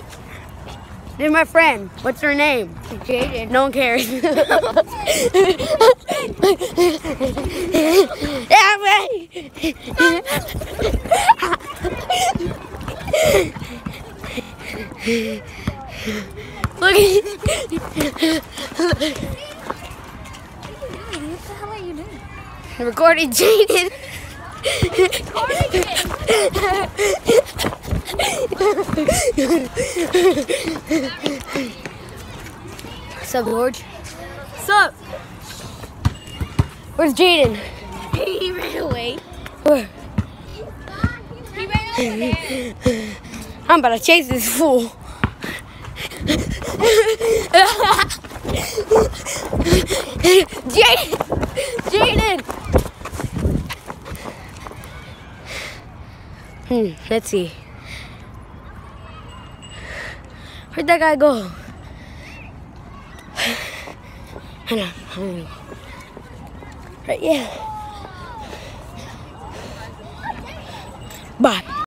This is my friend. What's her name? Jaden. No one cares. Look at What the hell are you doing? recording Jaden. What's up, George? What's up? Where's Jaden? He ran away. Where? He ran over there. I'm about to chase this fool. Jaden! Let's see. Where'd that guy go? Hang on. Right, yeah. Bye.